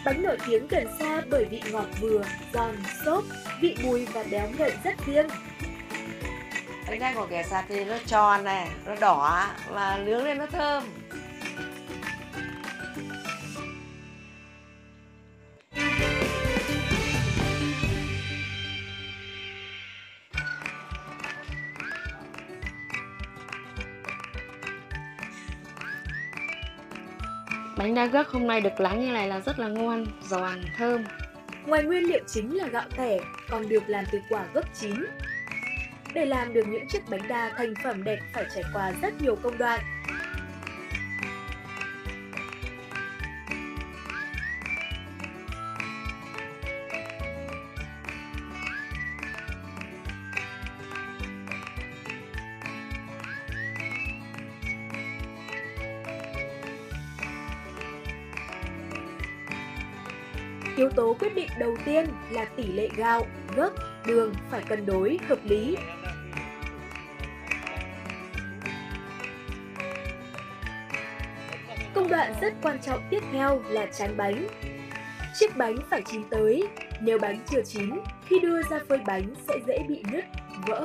Bánh nổi tiếng Cần Sa bởi vị ngọt vừa, giòn, xốp, vị bùi và béo ngậy rất riêng. Bánh đa của Kẻ Sạt thì nó tròn này, nó đỏ và nướng lên nó thơm. Bánh đa gấc hôm nay được lắng như này là rất là ngon, giòn, thơm. Ngoài nguyên liệu chính là gạo tẻ, còn được làm từ quả gấc chín. Để làm được những chiếc bánh đa thành phẩm đẹp phải trải qua rất nhiều công đoạn. Yếu tố quyết định đầu tiên là tỷ lệ gạo, gấc, đường phải cân đối hợp lý. Công đoạn rất quan trọng tiếp theo là tráng bánh. Chiếc bánh phải chín tới, nếu bánh chưa chín, khi đưa ra phơi bánh sẽ dễ bị nứt, vỡ.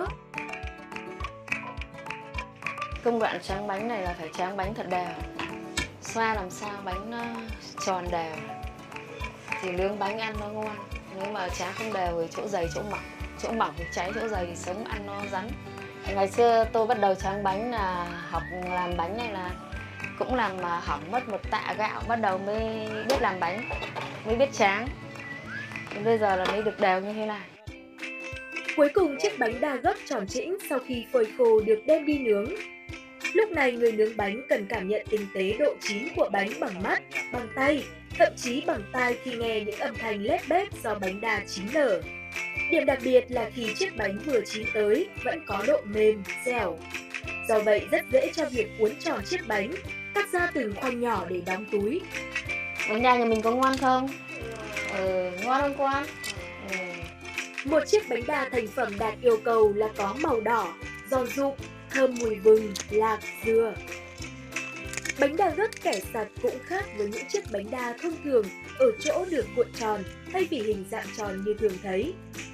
Công đoạn tráng bánh này là phải tráng bánh thật đều. Xoa làm sao bánh nó tròn đều thì nướng bánh ăn nó ngon. Nếu mà tráng không đều thì chỗ dày chỗ mỏng thì cháy, chỗ dày thì sống ăn nó rắn. Ngày xưa tôi bắt đầu tráng bánh là học làm bánh này là cũng làm mà hỏng mất một tạ gạo, bắt đầu mới biết làm bánh, mới biết tráng. Bây giờ là mới được đều như thế này. Cuối cùng chiếc bánh đa gấc tròn trĩnh sau khi phơi khô được đem đi nướng. Lúc này người nướng bánh cần cảm nhận tinh tế độ chín của bánh bằng mắt, bằng tay, thậm chí bằng tai khi nghe những âm thanh lép bép do bánh đa chín nở. Điểm đặc biệt là khi chiếc bánh vừa chín tới vẫn có độ mềm, dẻo. Do vậy rất dễ cho việc cuốn tròn chiếc bánh, cắt ra từng khoanh nhỏ để đóng túi. Bánh đa nhà mình có ngon không? Ngon không con? Một chiếc bánh đa thành phẩm đạt yêu cầu là có màu đỏ, giòn rụm, thơm mùi vừng, lạc, dừa. Bánh đa gấc Kẻ Sạt cũng khác với những chiếc bánh đa thông thường ở chỗ được cuộn tròn thay vì hình dạng tròn như thường thấy.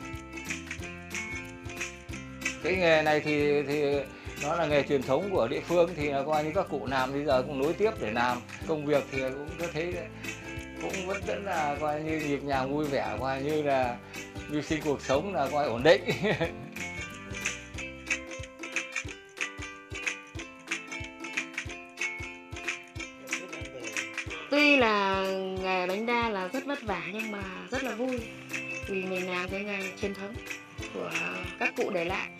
Cái nghề này thì nó là nghề truyền thống của địa phương, thì là coi như các cụ làm bây giờ cũng nối tiếp để làm. Công việc thì cũng có thấy cũng vẫn rất là coi như nhịp nhàng vui vẻ, coi như là mưu sinh cuộc sống là coi ổn định. Tuy là nghề bánh đa là rất vất vả nhưng mà rất là vui vì mình làm cái nghề truyền thống của các cụ để lại.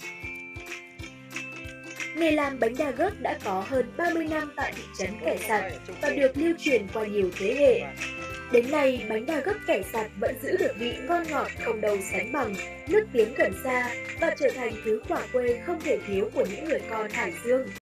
Nghề làm bánh đa gấc đã có hơn 30 năm tại thị trấn Kẻ Sạt và được lưu truyền qua nhiều thế hệ. Đến nay, bánh đa gấc Kẻ Sạt vẫn giữ được vị ngon ngọt không đâu sánh bằng, nước tiếng Cần Sa và trở thành thứ quà quê không thể thiếu của những người con Hải Dương.